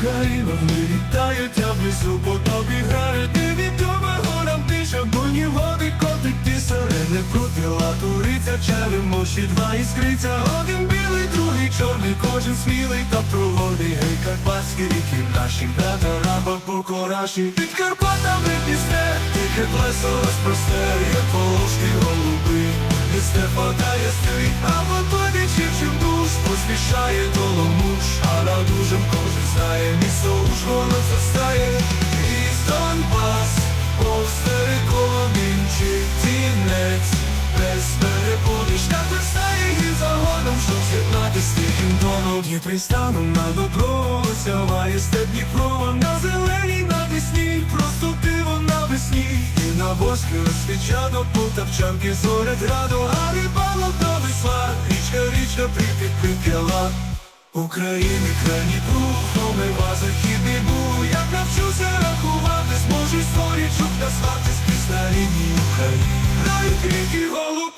Україна, вилітають, а внизу по тобі грають невідома горам тиша, буйні води котить ті сирени, крутила туриця, черемоші два іскриця, один білий, другий чорний, кожен смілий та проворний. Гей, карпатські ріки наші, татара, бабу, кораші, під Карпатами Дністер, тільки плесо розпросте, як волошки голуби. Дністер подає стрій, а води чим душ, поспішає доломуш, а над дужем кожен знає, місто Ужгород застає. Із Донбас, Остерекомінчик, Тінець, без переподиш, як вистає і загоном, щоб з'єднати з тихим доном. Дніпрі станом на добро, сяває степ Дніпро, на зеленій навесні, просто диво навесні. І на воски розсвічано, потапчанки зорять граду, а рибалок до весла, річка припікла. України крайній круг, омива західний буг, як навчуся рахувати, зможу історічок назвати, скрізь на лінії України. Грають ріки голуб.